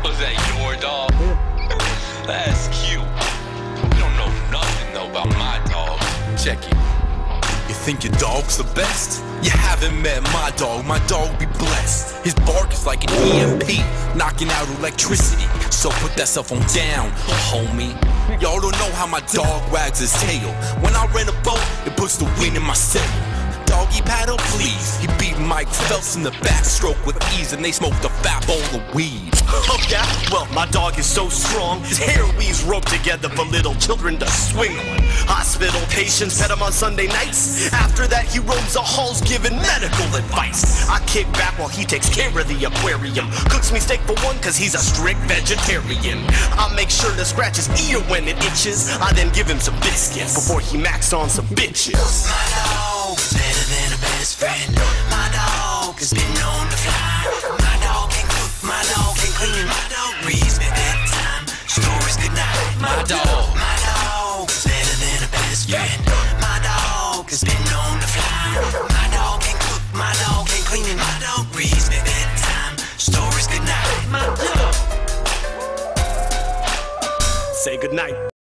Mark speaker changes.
Speaker 1: Was that your dog? That's cute. You don't know nothing though about my dog.
Speaker 2: Check it. You think your dog's the best? You haven't met my dog be blessed. His bark is like an EMP, knocking out electricity. So put that cell phone down, homie. Y'all don't know how my dog wags his tail. When I rent a boat, it puts the wind in my sail. Doggy paddle, please. He beat Mike Phelps in the backstroke with ease, and they smoked a fat bowl of weed.
Speaker 3: Oh yeah? Well, my dog is so strong, his hair weaves roped together for little children to swing on. Hospital patients pet him on Sunday nights. After that, he roams the halls giving medical advice. I kick back while he takes care of the aquarium. Cooks me steak for one, cause he's a strict vegetarian. I make sure to scratch his ear when it itches. I then give him some biscuits before he macks on some bitches.
Speaker 4: My dog is better than a best friend. My dog has been known to fly. My dog can cook, my dog can clean. My dog reads me bedtime stories goodnight. My dog is better than a best friend. My dog has been known to fly. My dog can cook, my dog can clean. And my dog reads me bedtime stories goodnight. My dog.
Speaker 3: Say goodnight.